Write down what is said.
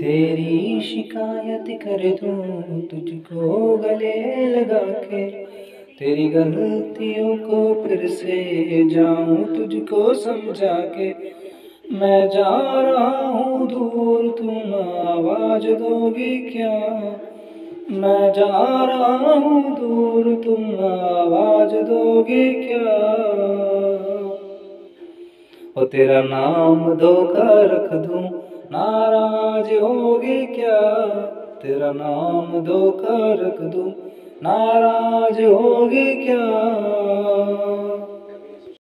तेरी शिकायत कर दूं तुझको गले लगा के, तेरी गलतियों को फिर से जाऊं तुझको समझा के। मैं जा रहा हूँ दूर, तुम आवाज दोगी क्या? मैं जा रहा हूँ दूर, तुम आवाज दोगी क्या? ओ तेरा नाम धोखा रख दूं, नाराज होगी क्या? तेरा नाम धोखा रख दूं, नाराज होगी क्या?